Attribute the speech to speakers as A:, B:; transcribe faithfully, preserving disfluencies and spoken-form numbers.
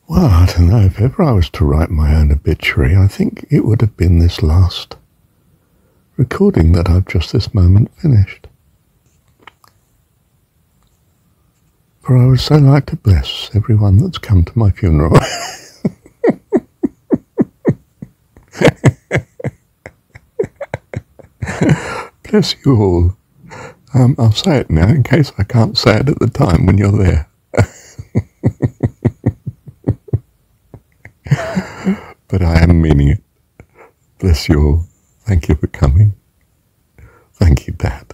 A: Well, I don't know, if ever I was to write my own obituary, I think it would have been this last recording that I've just this moment finished. For I would so like to bless everyone that's come to my funeral. Bless you all. Um, I'll say it now in case I can't say it at the time when you're there. But I am meaning it. Bless you all. Thank you for coming. Thank you, Dad.